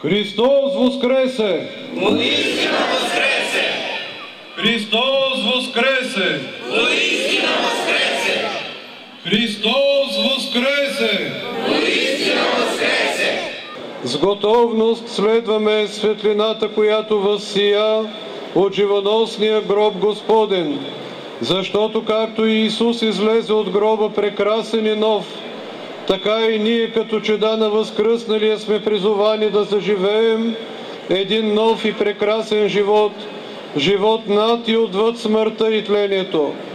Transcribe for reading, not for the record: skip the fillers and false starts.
Христос воскресе! Воистина воскресе! Христос воскресе! Воистина воскресе! Христос воскресе! Воистина воскресе! С готовност следваме светлината, която възсия от живоносния гроб Господен, защото както Исус излезе от гроба прекрасен и нов, така и ние като чеда на възкръсналия сме призовани да заживеем един нов и прекрасен живот, живот над и отвъд смъртта и тлението.